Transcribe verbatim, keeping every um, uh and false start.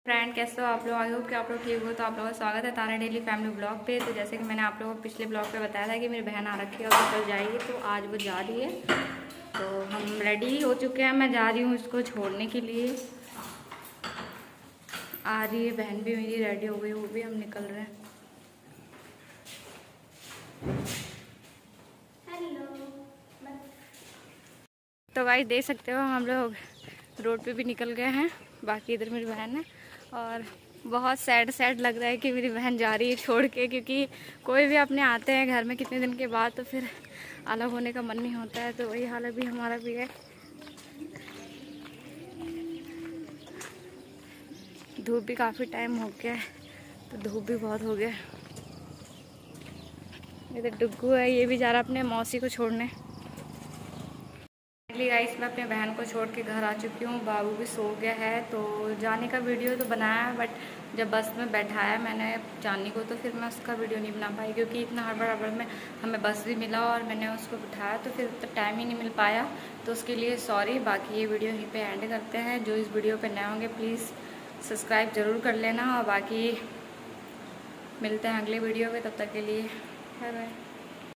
Friend, कैसे हो आप लोग? आई होप कि आप लोग ठीक हो। तो आप लोगों का स्वागत है तारा डेली फैमिली ब्लॉग पे। तो जैसे कि मैंने आप लोगों को पिछले ब्लॉग पे बताया था कि मेरी बहन आ रखी है और कल जाएगी, तो आज वो जा रही है। तो हम रेडी हो चुके हैं, मैं जा रही हूँ इसको छोड़ने के लिए। आ रही है बहन भी मेरी, रेडी हो गई वो भी, हम निकल रहे हैं। हेलो। तो गाइस देख सकते हो हम लोग रोड पे भी निकल गए हैं। बाकी इधर मेरी बहन है और बहुत सैड सैड लग रहा है कि मेरी बहन जा रही है छोड़ के, क्योंकि कोई भी अपने आते हैं घर में कितने दिन के बाद तो फिर अलग होने का मन नहीं होता है। तो वही हाल अभी हमारा भी है। धूप भी काफ़ी टाइम हो गया है, तो धूप भी बहुत हो गया। इधर डुग्गू है, ये भी जा रहा अपने मौसी को छोड़ने। गाइस मैं अपने बहन को छोड़ के घर आ चुकी हूँ, बाबू भी सो गया है। तो जाने का वीडियो तो बनाया, बट जब बस में बैठाया मैंने जाने को तो फिर मैं उसका वीडियो नहीं बना पाई, क्योंकि इतना हड़बड़ हड़बड़ में हमें बस भी मिला और मैंने उसको बिठाया तो फिर तो टाइम ही नहीं मिल पाया। तो उसके लिए सॉरी। बाकी ये वीडियो यहीं पर एंड करते हैं। जो इस वीडियो पर नए होंगे प्लीज़ सब्सक्राइब ज़रूर कर लेना, और बाकी मिलते हैं अगले वीडियो में। तब तक के लिए बाय बाय।